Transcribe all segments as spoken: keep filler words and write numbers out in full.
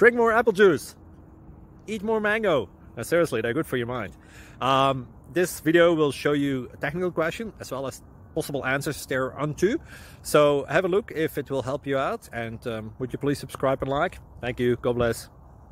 drink more apple juice, eat more mango. Now, seriously, they're good for your mind. Um, this video will show you a technical question as well as possible answers thereunto. So have a look if it will help you out, and um, would you please subscribe and like? Thank you. God bless.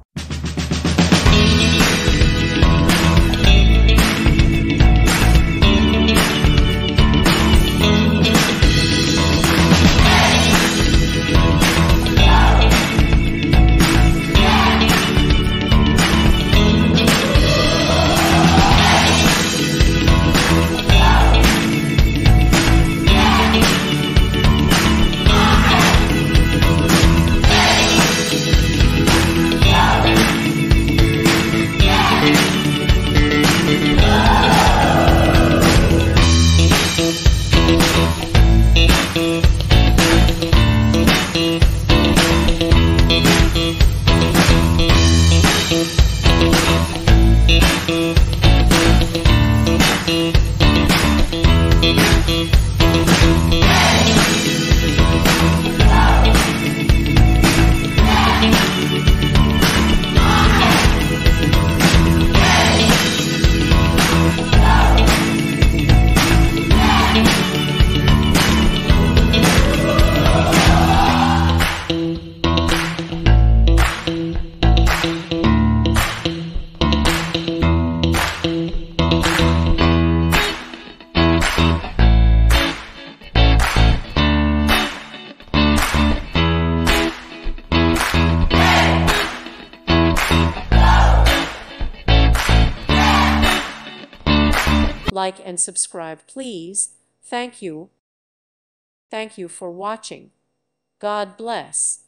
Like and subscribe, please. Thank you. Thank you for watching. God bless.